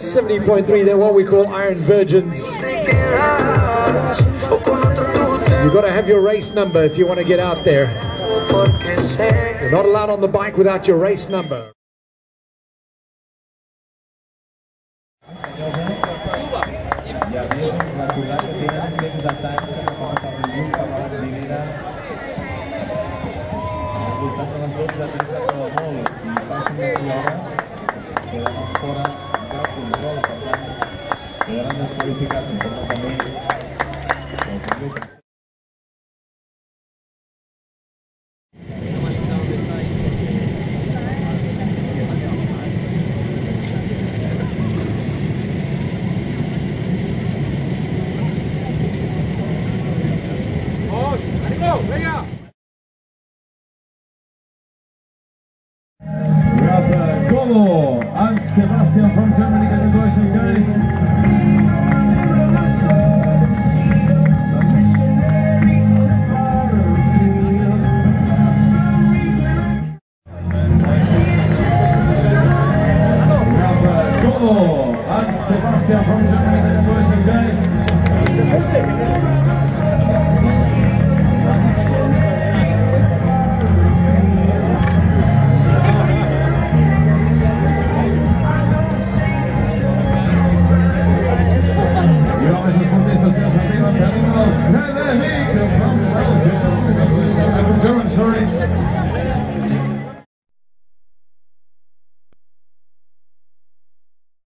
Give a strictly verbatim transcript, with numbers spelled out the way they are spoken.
seventy point three, they're what we call Iron Virgins. You've got to have your race number if you want to get out there. You're not allowed on the bike without your race number. Como and Sebastian from Germany, congratulations guys. Como and Sebastian from Germany.